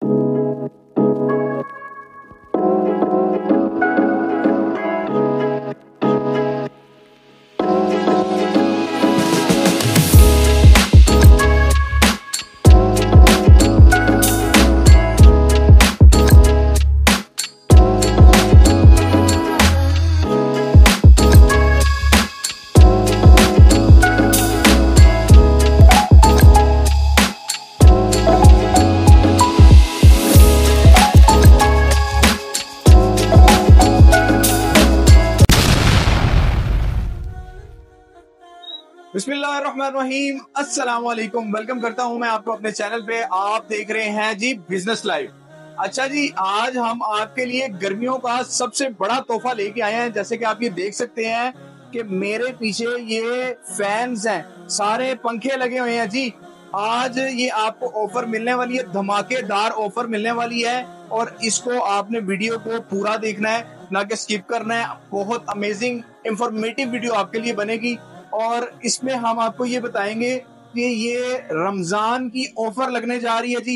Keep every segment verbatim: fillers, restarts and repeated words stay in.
बिस्मिल्लाहिर्रहमानिर्रहीम, अस्सलाम वालेकुम। वेलकम करता हूं मैं आपको अपने चैनल पे। आप देख रहे हैं जी बिजनेस लाइव। अच्छा जी, आज हम आपके लिए गर्मियों का सबसे बड़ा तोहफा लेके आए हैं। जैसे कि आप ये देख सकते हैं कि मेरे पीछे ये फैंस हैं, सारे पंखे लगे हुए हैं जी। आज ये आपको ऑफर मिलने वाली है, धमाकेदार ऑफर मिलने वाली है और इसको आपने वीडियो को पूरा देखना है, ना कि स्किप करना है। बहुत अमेजिंग इंफॉर्मेटिव वीडियो आपके लिए बनेगी और इसमें हम आपको ये बताएंगे कि ये रमजान की ऑफर लगने जा रही है जी।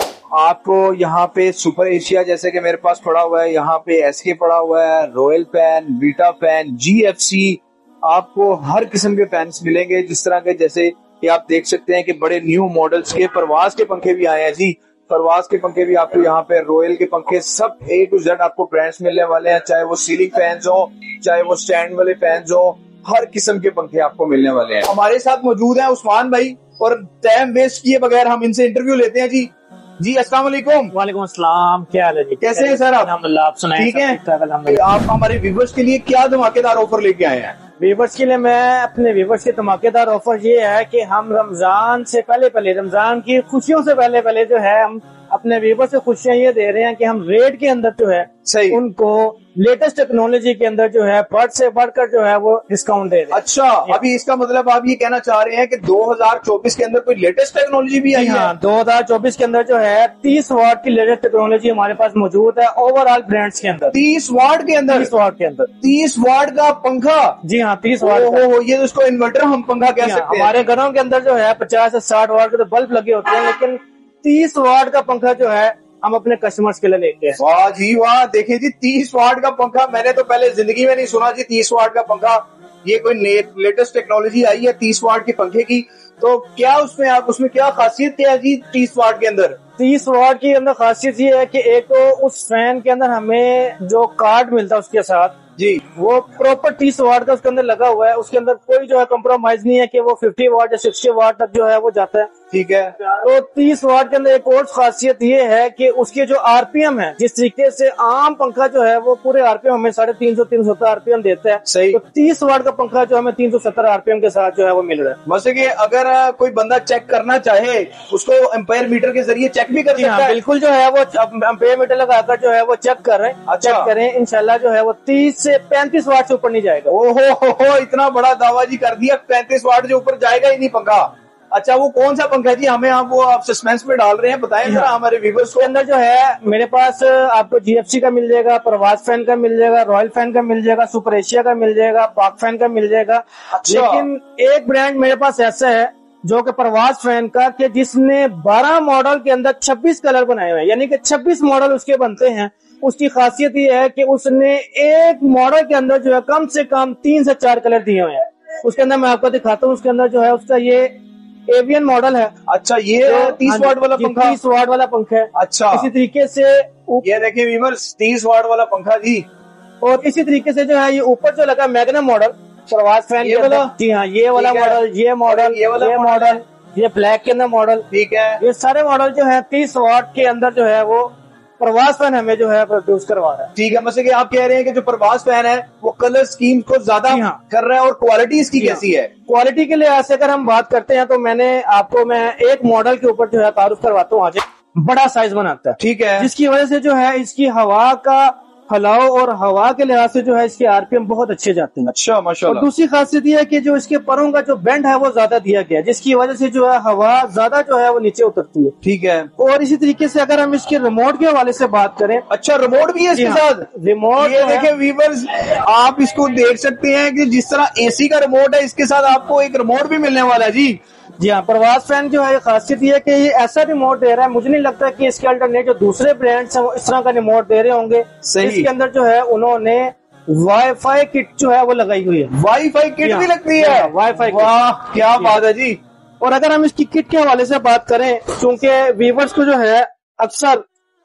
आपको यहाँ पे सुपर एशिया जैसे कि मेरे पास पड़ा हुआ है, यहाँ पे एसके पड़ा हुआ है, royal fan, beta fan, GFC, आपको हर किस्म के फैंस मिलेंगे। जिस तरह के जैसे कि आप देख सकते हैं कि बड़े न्यू मॉडल्स के परवाज के पंखे भी आए हैं जी। परवाज के पंखे भी आपको यहाँ पे, रॉयल के पंखे, सब ए टू जेड आपको ब्रांड्स मिलने वाले हैं। चाहे वो सीलिंग फैंस हो, चाहे वो स्टैंड वाले फैंस हो, हर किस्म के पंखे आपको मिलने वाले हैं। हमारे साथ मौजूद हैं उस्मान भाई और टाइम वेस्ट किए बगैर हम इनसे इंटरव्यू लेते हैं जी। जी अस्सलाम वालेकुम। वालेकुम अस्सलाम, क्या हाल है जी? कैसे हैं सर आप? अल्हम्दुलिल्लाह, आप सुनाएं? ठीक है। आप हमारे व्यूवर्स के लिए क्या धमाकेदार ऑफर लेके आए हैं? व्यूवर्स के लिए मैं अपने व्यूवर्स के धमाकेदार ऑफर ये है कि हम रमजान से पहले पहले, रमजान की खुशियों से पहले पहले जो है, हम अपने व्यूवर्स से खुशियां ये दे रहे हैं कि हम रेट के अंदर जो है सही उनको लेटेस्ट टेक्नोलॉजी के अंदर जो है बढ़ से बढ़कर जो है वो डिस्काउंट दे रहे हैं। अच्छा, अभी इसका मतलब आप ये कहना चाह रहे हैं कि दो हज़ार चौबीस के अंदर कोई लेटेस्ट टेक्नोलॉजी भी आई है? हाँ, दो हज़ार चौबीस के अंदर जो है तीस वाट की लेटेस्ट टेक्नोलॉजी हमारे पास मौजूद है ओवरऑल ब्रांड्स के अंदर। तीस वाट के अंदर? तीस वाट के अंदर तीस वाट का पंखा? जी हाँ, तीस वाट। हो ये उसको इन्वर्टर हम पंखा कह सकते हैं। हमारे घरों के अंदर जो है पचास से साठ वाट के तो बल्ब लगे होते हैं, लेकिन तीस वाट का पंखा जो है हम अपने कस्टमर्स के लिए लेके हैं। वाह जी वाह, देखिए जी तीस वाट का पंखा, मैंने तो पहले जिंदगी में नहीं सुना जी तीस वाट का पंखा। ये कोई लेटेस्ट टेक्नोलॉजी आई है तीस वाट के पंखे की। तो क्या उसमें आप उसमें क्या खासियत क्या है जी तीस वाट के अंदर? तीस वाट के अंदर खासियत ये है कि एक तो उस फैन के अंदर हमें जो कार्ड मिलता है उसके साथ जी, वो प्रॉपर तीस वाट का उसके अंदर लगा हुआ है। उसके अंदर कोई जो है कॉम्प्रोमाइज नहीं है कि वो पचास वाट या साठ वाट तक जो है वो जाता है। ठीक है। तो तीस वाट के अंदर एक और खासियत ये है कि उसके जो आरपीएम है, जिस तरीके से आम पंखा जो है वो पूरे आरपीएम हमें साढ़े तीन सौ तीन सौ सत्तर आरपीएम देता है, सही। तो तीस वाट का पंखा जो हमें तीन सौ सत्तर आरपीएम के साथ जो है वो मिल रहा है। वैसे कि अगर कोई बंदा चेक करना चाहे उसको एम्पायर मीटर के जरिए चेक भी कर सकता है? बिल्कुल, जो है वो एम्पायर मीटर लगाकर जो है वो चेक कर रहे हैं। अच्छा। चेक करें, इंशाल्लाह जो है वो तीस से पैंतीस वाट से ऊपर नहीं जाएगा। ओहो हो हो, इतना बड़ा दावा जी कर दिया, पैंतीस वाट से ऊपर जाएगा ही नहीं पंखा। अच्छा, वो कौन सा पंखा है जी? हमें आप वो आप सस्पेंस में डाल रहे हैं, बताएं जरा हमारे व्यूअर्स को। के अंदर जो है मेरे पास आपको जीएफसी का मिल जाएगा, प्रवास फैन का मिल जाएगा, रॉयल फैन का मिल जाएगा, सुपर एशिया का मिल जाएगा, पाक फैन का मिल जाएगा। अच्छा। लेकिन एक ब्रांड मेरे पास ऐसा है जो कि प्रवास फैन का, कि जिसने बारह मॉडल के अंदर छब्बीस कलर बनाए हुए हैं, यानी कि छब्बीस मॉडल उसके बनते हैं। उसकी खासियत ये है कि उसने एक मॉडल के अंदर जो है कम से कम तीन से चार कलर दिए हुए हैं। उसके अंदर मैं आपको दिखाता हूँ, उसके अंदर जो है उसका ये एवियन मॉडल है। अच्छा, ये तीस वाट वाला पंखा? तीस वाट वाला पंखा है। अच्छा, इसी तरीके से ये देखिए व्यूअर्स, तीस वाट वाला पंखा जी। और इसी तरीके से जो है ये ऊपर जो लगा मैग्नम मॉडल प्रवास फैन, ये वाला? जी हाँ, ये वाला मॉडल, ये मॉडल, ये वाला ये मॉडल, ये ब्लैक के अंदर मॉडल। ठीक है। ये सारे मॉडल जो है तीस वाट के अंदर जो है वो प्रवास फैन हमें जो है प्रोड्यूस करवा रहा है। ठीक है, मतलब कि आप कह रहे हैं कि जो प्रवास फैन है वो कलर स्कीम को ज्यादा हाँ। कर रहा है और क्वालिटी इसकी कैसी है? क्वालिटी के लिहाज से अगर हम बात करते हैं तो मैंने आपको मैं एक मॉडल के ऊपर जो है तारुफ करवाता हूँ। आज बड़ा साइज बनाता है, ठीक है, जिसकी वजह से जो है इसकी हवा का फैलाव और हवा के लिहाज से जो है इसके आरपीएम बहुत अच्छे जाते हैं। अच्छा, माशाल्लाह। और दूसरी खासियत ये है कि जो इसके परों का जो बेंड है वो ज्यादा दिया गया है, जिसकी वजह से जो है हवा ज्यादा जो है वो नीचे उतरती है। ठीक है। और इसी तरीके से अगर हम इसके रिमोट के हवाले से बात करें, अच्छा, रिमोट भी है इसके साथ? रिमोट ये देखे व्यूअर्स, आप इसको देख सकते हैं कि जिस तरह एसी का रिमोट है, इसके साथ आपको एक रिमोट भी मिलने वाला है जी। जी हाँ, प्रवास फैन जो है खासियत ये है कि ये ऐसा रिमोट दे रहा है, मुझे नहीं लगता कि इसके अल्टरनेट जो दूसरे ब्रांड्स हैं वो इस तरह का रिमोट दे रहे होंगे। सही। इसके अंदर जो है उन्होंने वाईफाई किट जो है वो लगाई हुई है। वाईफाई किट भी लगती है? वाईफाई, वाह क्या बात है जी। और अगर हम इसकी किट के हवाले से बात करें, क्योंकि व्यूअर्स को जो है अक्सर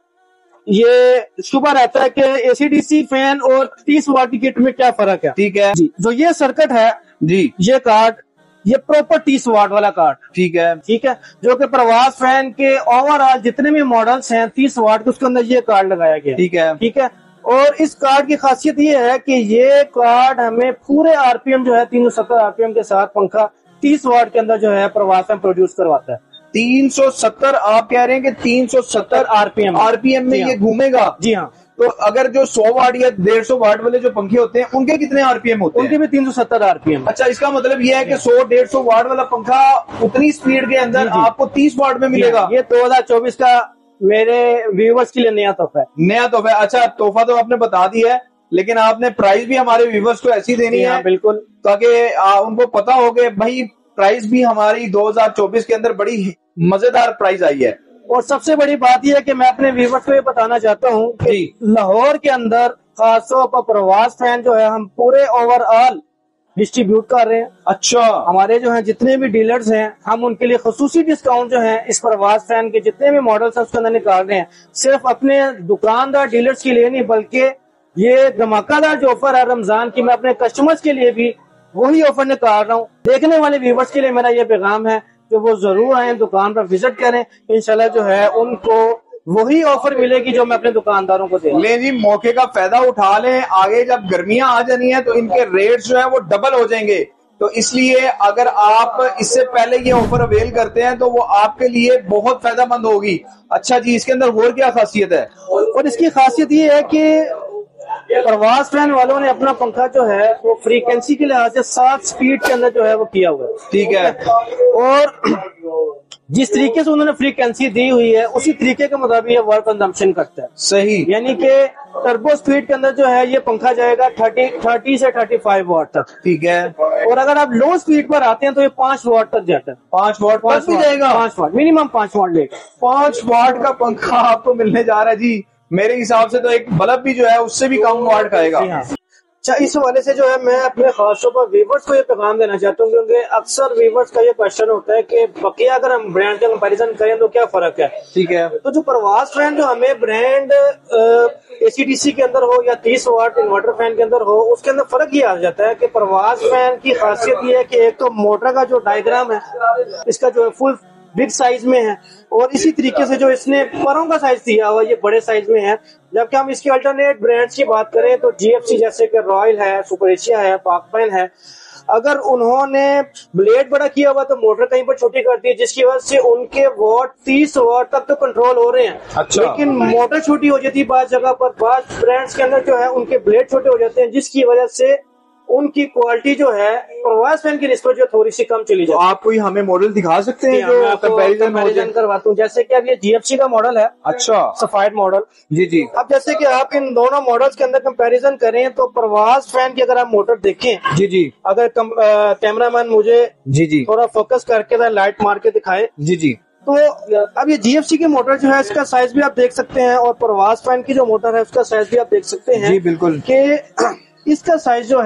ये शुबा रहता है कि एसीडीसी फैन और तीस वाट की किट में क्या फर्क है। ठीक है जी, जो ये सर्किट है जी, ये कार्ड, ये प्रॉपर तीस वाट वाला कार्ड, ठीक है ठीक है, जो कि प्रवास फैन के ओवरऑल जितने भी मॉडल्स हैं तीस वाट के, उसके अंदर ये कार्ड लगाया गया। ठीक है ठीक है। और इस कार्ड की खासियत ये है कि ये कार्ड हमें पूरे आरपीएम जो है तीन सौ सत्तर आरपीएम के साथ पंखा तीस वाट के अंदर जो है प्रवास फैन प्रोड्यूस करवाता है। तीन सौ सत्तर आप कह रहे हैं कि तीन सौ सत्तर आरपीएम आरपीएम में ये घूमेगा? जी हाँ। तो अगर जो सौ वाट या डेढ़ सौ वाट वाले जो पंखे होते हैं उनके कितने आरपीएम होते हैं? उनके भी तीन सौ सत्तर आरपीएम। अच्छा, इसका मतलब ये है कि सौ डेढ़ सौ वाट वाला पंखा उतनी स्पीड के अंदर आपको तीस वाट में मिलेगा। ये दो हजार चौबीस का मेरे व्यूवर्स के लिए नया तोहफा है। नया तोहफा है। अच्छा, तोहफा तो आपने बता दिया है, लेकिन आपने प्राइस भी हमारे व्यूवर्स को ऐसी देनी है बिल्कुल, ताकि उनको पता हो कि भाई प्राइस भी हमारी दो हजार चौबीस के अंदर बड़ी मजेदार प्राइस आई है। और सबसे बड़ी बात यह है कि मैं अपने व्यूवर्स को ये बताना चाहता हूँ कि लाहौर के अंदर खासतौर पर प्रवास फैन जो है हम पूरे ओवरऑल डिस्ट्रीब्यूट कर रहे हैं। अच्छा, हमारे जो है जितने भी डीलर्स हैं हम उनके लिए खसूसी डिस्काउंट जो है इस प्रवास फैन के जितने भी मॉडल्स हैं उसके अंदर निकाल रहे हैं। सिर्फ अपने दुकानदार डीलर्स के लिए नहीं, बल्कि ये धमाकादार जो ऑफर है रमजान की, मैं अपने कस्टमर्स के लिए भी वही ऑफर निकाल रहा हूँ। देखने वाले व्यूवर्स के लिए मेरा ये पैगाम है कि वो जरूर आए, दुकान पर विजिट करें, इंशाल्लाह जो है उनको वही ऑफर मिलेगी जो मैं अपने दुकानदारों को दे। ले जी, मौके का फायदा उठा लें। आगे जब गर्मियां आ जानी है तो इनके रेट्स जो है वो डबल हो जाएंगे, तो इसलिए अगर आप इससे पहले ये ऑफर अवेल करते हैं तो वो आपके लिए बहुत फायदेमंद होगी। अच्छा जी, इसके अंदर और क्या खासियत है? और इसकी खासियत ये है कि प्रवास फैन वालों ने अपना पंखा जो है वो फ्रीक्वेंसी के लिहाज से सात स्पीड के अंदर जो है वो किया हुआ है। ठीक है। और जिस तरीके से उन्होंने फ्रीक्वेंसी दी हुई है उसी तरीके के मुताबिक ये वर्क कंजम्पशन करता है। सही। यानी कि टर्बो स्पीड के अंदर जो है ये पंखा जाएगा थर्टी थर्टी से थर्टी फाइव वाट तक। ठीक है। और अगर आप लो स्पीड पर आते हैं तो ये पांच वाट तक जाता है। पांच वाट तक भी जाएगा? पांच वाट मिनिमम पांच वाट लेगा। पांच वाट का पंखा आपको मिलने जा रहा है जी। मेरे हिसाब से तो एक बल्ब भी जो है उससे भी कम वाट का आएगा। अच्छा, इस हवाले से जो है मैं अपने खास तौर पर व्यूवर्स को ये पैगाम देना चाहता हूँ, क्योंकि अक्सर व्यूवर्स का ये क्वेश्चन होता है कि बकिया अगर हम ब्रांड का कंपैरिजन करें तो क्या फर्क है। ठीक है। तो जो प्रवास फैन जो हमें ब्रांड एसीडीसी के अंदर हो या तीस वाट इन्वर्टर फैन के अंदर हो, उसके अंदर फर्क ये आ जाता है कि प्रवास फैन की खासियत ये है कि एक तो मोटर का जो डायग्राम है इसका जो है फुल बिग साइज में है, और इसी तरीके से जो इसने परों का साइज दिया हुआ ये बड़े साइज में है। जबकि हम इसके अल्टरनेट ब्रांड्स की बात करें तो जीएफसी जैसे कि रॉयल है, सुपर एशिया है, पाकपैन है, अगर उन्होंने ब्लेड बड़ा किया हुआ तो मोटर कहीं पर छोटी कर दी है, जिसकी वजह से उनके वॉट तीस वॉट तक तो कंट्रोल हो रहे हैं। अच्छा। लेकिन मोटर छोटी हो जाती है बात जगह पर, बात ब्रांड्स के अंदर जो है उनके ब्लेड छोटे हो जाते हैं, जिसकी वजह से उनकी क्वालिटी जो है प्रवास फैन की निस्बत जो थोड़ी सी कम चली जाती है। तो आप कोई हमें मॉडल दिखा सकते हैं जो कंपैरिजन करवाता हूँ? जैसे कि अब ये जीएफसी का मॉडल है। अच्छा, सफाइड मॉडल। जी जी। अब जैसे कि आप इन दोनों मॉडल्स के अंदर कंपैरिजन करें तो प्रवास फैन की अगर आप मोटर देखें, जी जी, अगर कैमरामैन मुझे जी जी थोड़ा फोकस करके लाइट मार के दिखाए, जी जी, तो अब ये जीएफसी की मोटर जो है इसका साइज भी आप देख सकते हैं, और प्रवास फैन की जो मोटर है उसका साइज भी आप देख सकते हैं। जी बिल्कुल। कि इसका साइज जो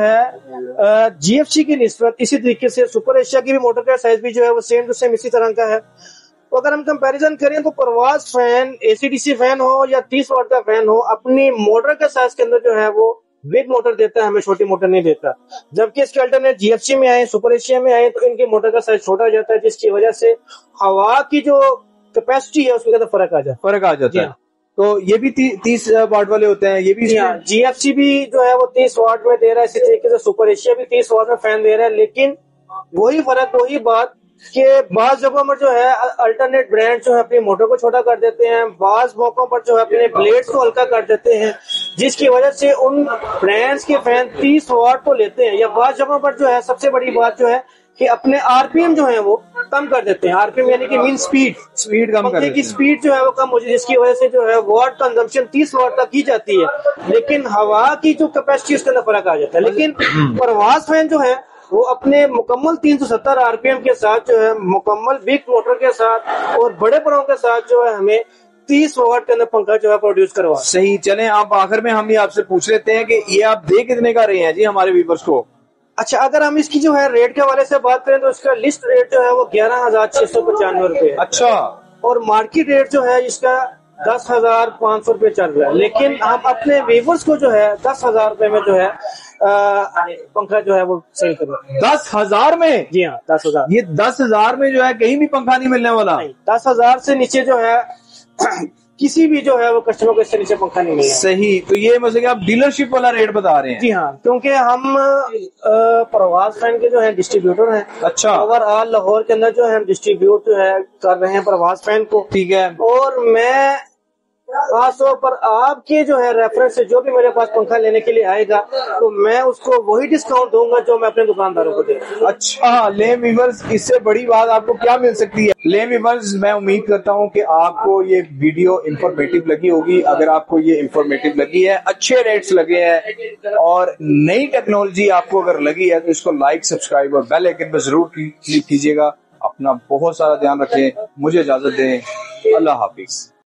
है जीएफसी की निस्बत इसी तरीके से सुपर एशिया की भी मोटर का साइज भी जो है वो सेम टू सेम इसी तरह का है। तो अगर हम कंपैरिजन करें तो प्रवास फैन एसीडीसी फैन हो या तीस वाट का फैन हो, अपनी मोटर के साइज के अंदर जो है वो बिग मोटर देता है, हमें छोटी मोटर नहीं देता। जबकि इसके अल्टरनेट जीएफसी में आए, सुपर एशिया में आए तो इनकी मोटर का साइज छोटा हो जाता है, जिसकी वजह से हवा की जो कैपेसिटी है उसके अंदर फर्क आ जाता है। फर्क आ जाता है। तो ये भी ती, तीस वाट वाले होते हैं, ये भी जीएफसी भी जो है वो तीस वाट में दे रहा है, इसी तरीके से सुपर एशिया भी तीस वाट में फैन दे रहा है। लेकिन वही फर्क, वही बात कि बाज जगहों पर जो है अल्टरनेट ब्रांड जो है अपनी मोटर को छोटा कर देते हैं, बाज मौकों पर जो है अपने ब्लेड्स को हल्का कर देते हैं, जिसकी वजह से उन ब्रांड्स के फैन तीस वाट को लेते हैं। या बाज जगहों पर जो है सबसे बड़ी बात जो है कि अपने आरपीएम जो है वो कम कर देते हैं। आरपीएम यानी कि मीन स्पीड स्पीड कम कर देते हैं, की स्पीड जो है वो कम हो जाती है, जिसकी वजह से जो है वाट कंजम्पशन तीस वाट तक की जाती है, लेकिन हवा की जो कैपेसिटी उसके अंदर फर्क आ जाता है। लेकिन प्रवास फैन जो है वो अपने मुकम्मल तीन सौ सत्तर आरपीएम के साथ जो है, मुकम्मल बिग मोटर के साथ और बड़े बड़ों के साथ जो है हमें तीस वाट के अंदर पंखा जो है प्रोड्यूस करवा। सही, चले आप आखिर में हम ये आपसे पूछ लेते हैं कि ये आप दे कितने का रहे हैं जी हमारे व्यूअर्स को? अच्छा, अगर हम इसकी जो है रेट के हवाले से बात करें तो इसका लिस्ट रेट जो है वो ग्यारह हजार छह सौ पचानवे रुपए है। अच्छा। और मार्केट रेट जो है इसका दस हजार पाँच सौ रुपए चल रहा है, लेकिन हम अपने व्यूअर्स को जो है दस हजार रुपए में जो है आ, पंखा जो है वो सेल कर रहे हैं। दस हजार में? जी हाँ, दस हजार। ये दस हजार में जो है कहीं भी पंखा नहीं मिलने वाला? नहीं, दस हजार से नीचे जो है किसी भी जो है वो कस्टमर को इससे नीचे पंखा नहीं मिलेगा। सही, तो ये मतलब कि आप डीलरशिप वाला रेट बता रहे हैं? जी हाँ, क्योंकि हम प्रवास फैन के जो है डिस्ट्रीब्यूटर हैं। अच्छा। ओवरऑल लाहौर के अंदर जो है हम डिस्ट्रीब्यूट जो है कर रहे हैं प्रवास फैन को। ठीक है। और मैं खासतौर पर आपके जो है रेफरेंस से जो भी मेरे पास पंखा लेने के लिए आएगा तो मैं उसको वही डिस्काउंट दूंगा जो मैं अपने दुकानदारों को दे। अच्छा, ले व्यूअर्स, इससे बड़ी बात आपको क्या मिल सकती है? ले व्यूअर्स, मैं उम्मीद करता हूं कि आपको ये वीडियो इंफॉर्मेटिव लगी होगी। अगर आपको ये इंफॉर्मेटिव लगी है, अच्छे रेट्स लगे हैं और नई टेक्नोलॉजी आपको अगर लगी है तो इसको लाइक, सब्सक्राइब और बेल आइकन पर जरूर क्लिक कीजिएगा। अपना बहुत सारा ध्यान रखें, मुझे इजाजत दें, अल्लाह हाफिज।